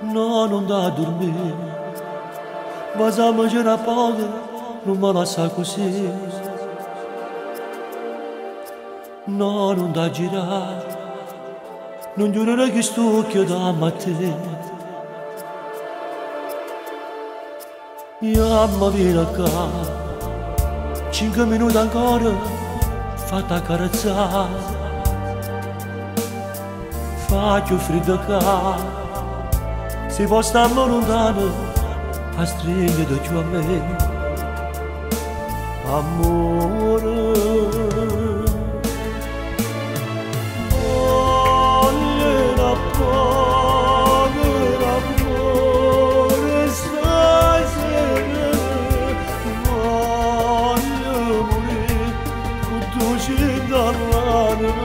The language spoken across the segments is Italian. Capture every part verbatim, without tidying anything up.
No, non da dormire, ma se mangiare a poco non mi lascia così. No, non da girare, non giurerei che stucchio da mattina. Io mi viene a casa, cinque minuti ancora, fatta carezzare. Faccio freddo qua. Se vuoi stare lontano, a stringere giù a me, amore. Voglio povera amore, stasera voglio morire con tu ci dall'anima.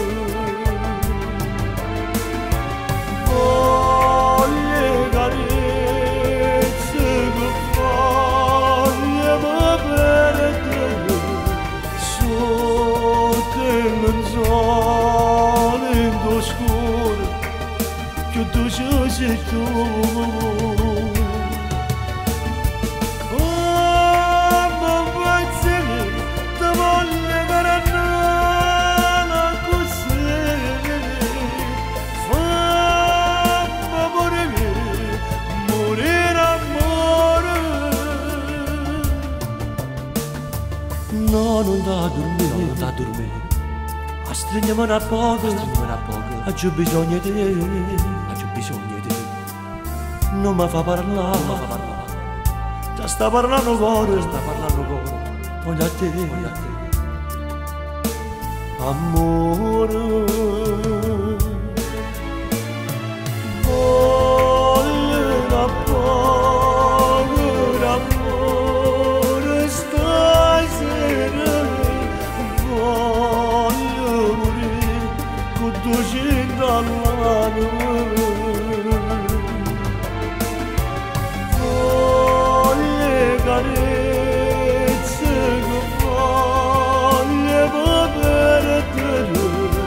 Che tu sei tu. Oh, ma vuoi dire, ti voglio garanare così. Fammi morire, morire amore. No, non da dormire, non da dormire. A stringermi un poco, a stringermi un poco. Ho bisogno di te, ho bisogno di te. Non mi fa parlare, non mi fa parlare. Ti sta parlando cuore, sta parlando cuore. Voglio a te, voglio a te. Amore, voglio la povera amore, stasera voglio morire con tu ci dall'anima. Voglio carezze che voglio perdere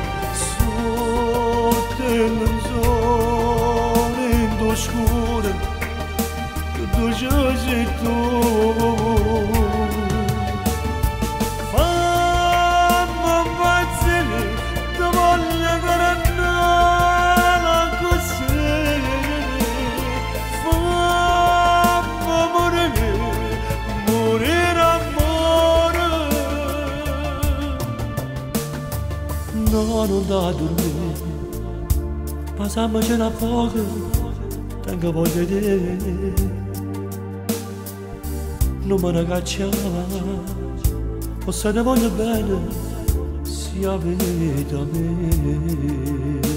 sotto il sole scuro che tu ci sei tu. Fammi impazzire, ti voglio garanare così. Fammi morire, morire amore. No, non da dormire, passammoci una poco, tengo voglia di te. Non me ne cacciare, o se ne voglio bene, sia vita a me.